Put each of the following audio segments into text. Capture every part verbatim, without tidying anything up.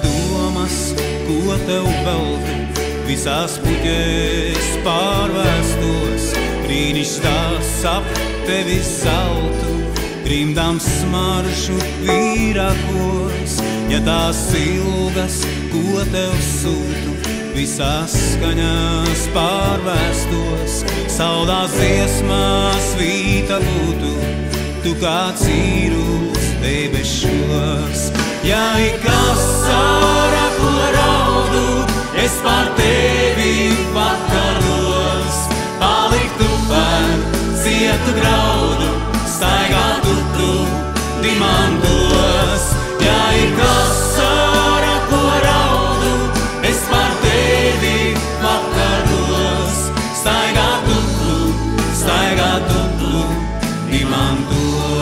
domas, ko tev veltu, visās puķēs pārvēstos, brīnišķs tās ap tevi zeltu, grimdām smaržu vīrakos, ja tās ilgas, ko tev sūtu, visās skaņās pārvēstos, saldās dziesmās vīta būtu, tu kā cīrūs debešos. Ja ikas sāra, ko raudu, es par tevi vakaros, paliktu par cietu graudu, staigātu tu dimantos. Ja ikas sāra, ko raudu, es par tevi vakaros, staigātu tu, staigātu tu dimantos.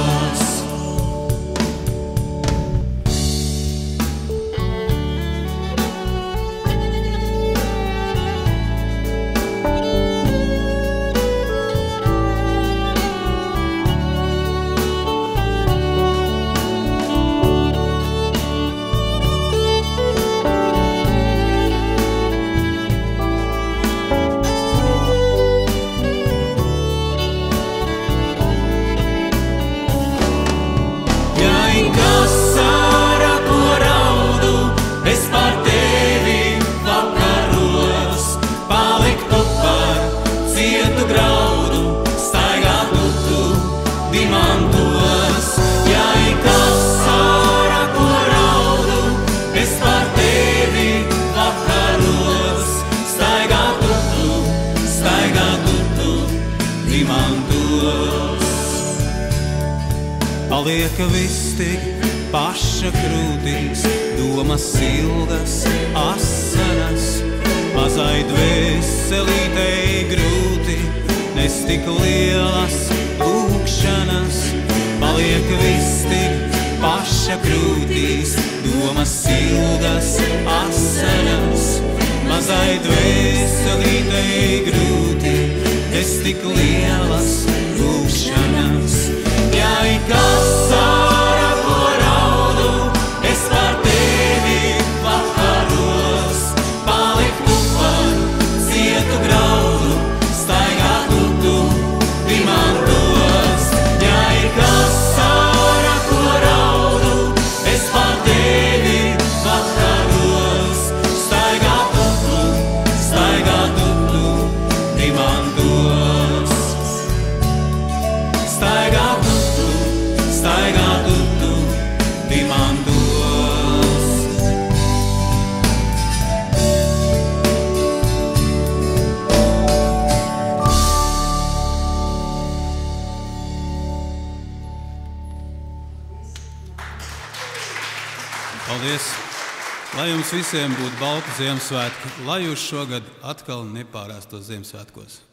Paliek viss tik paša krūtīs, domas ilgas, asaras, mazai dvēselītei grūti, nes tik lielas lūkšanas. Paliek viss tik paša krūtīs, domas ilgas, asaras, mazai dvēselītei grūti, nes tik lielas lūkšanas. Ja ikas sāra, ko raudu, es par tevi vakaros, paliktu par cietu graudu, staigātu tu dimantos. Ja ikas sāra, ko raudu, es par tevi vakaros, staigātu tu, staigātu tu dimantos. Staigātu staigātu tu dimantos. Paldies! Lai jums visiem būtu balti Ziemassvētki, lai jūs šogad atkal nepārāstos Ziemassvētkos.